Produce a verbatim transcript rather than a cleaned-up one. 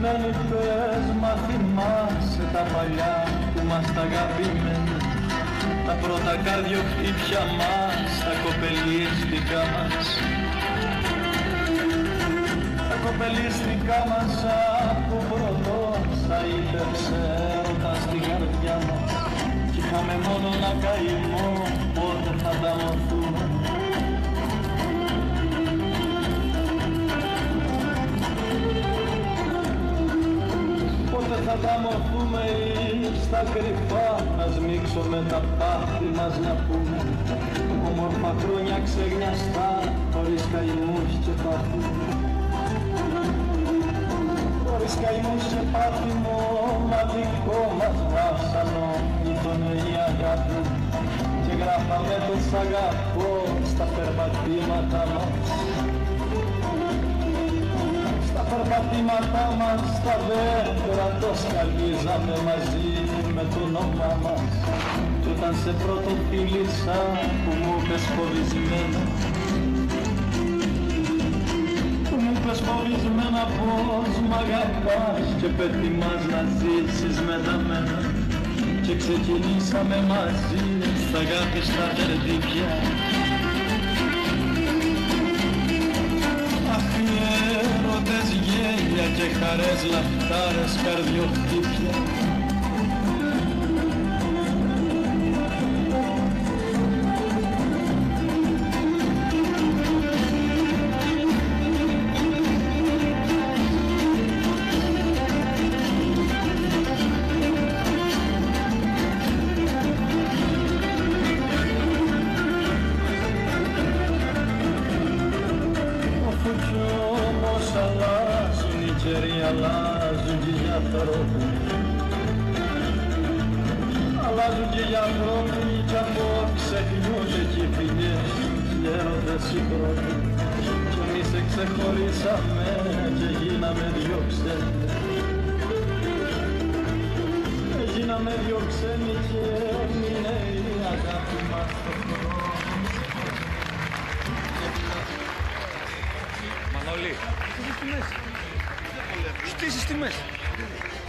Ελένη πες μα θυμάσαι τα παλιά που μας τα αγαπημένα, τα πρώτα καρδιοχτύπια μας, τα κοπελίστικα μας, τα κοπελίστικα μας που πρώτος θα ήλεψε έρωτα στην καρδιά μας κι είχαμε μόνο να καημό πότε θα τα μορφούμε. Πότε θα τα μορφούμε ή στα κρυφά να σμίξουμε τα πάθη μας να πούμε όμορφα χρόνια ξεγνιαστά χωρίς καημούς και πάθη, χωρίς καημούς και πάθη μοναδικό μας βάσανο ήταν η αγάπη και γράφαμε το σ' αγαπώ στα περπατήματα μας, στα περπατήματά μας, στα δέντρα το σκαλίζαμε μαζί με το όνομά μας κι όταν σε πρώτο φίλησα που μου είπες φοβισμένα, που μου είπες φοβισμένα πως μ' αγαπάς και πετοιμάς να ζήσεις μετά μένα και ξεκινήσαμε μαζί στα αγάπη στα τερδίκια. Έρωτες, γέλια και χαρές, λαχτάρες, καρδιοχτύπια. Αλλάζουν και οι ανθρώποι, αλλάζουν και οι ανθρώποι κι απόψε χνιούνται κι οι φιλιές και έρωτες οι πρώτοι κι εμείς σε ξεχωρίσαμε και γίναμε δυο ξένοι, γίναμε δυο ξένοι και έμεινε η αγάπη μας στο χρόνο. Μανώλη, στήσεις στη μέση. Στήσεις στη μέση.